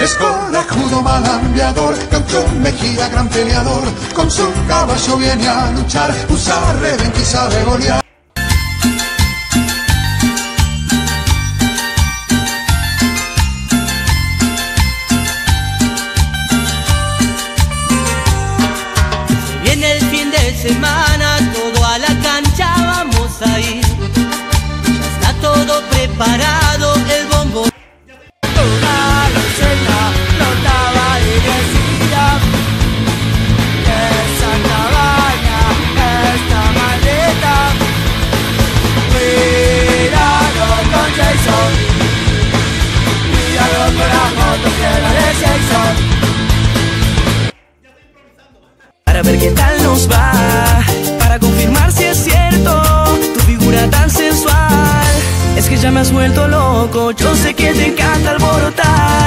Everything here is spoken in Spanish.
Es corajudo malambiador, Cauchón Mejía, gran peleador, con su caballo viene a luchar, usa reventa y sabe golear. Se viene el fin de semana, todo a la cancha vamos a ir. Ya está todo preparado, el bombo. Una docena notaba y decía que esa cabaña está maldita. Cuidado con Jason, cuidado con la moto que la de Jason. Para ver qué tal nos va, para confirmar si es cierto tu figura tan sensual. Es que ya me has vuelto loco, yo sé que te encanta alborotar.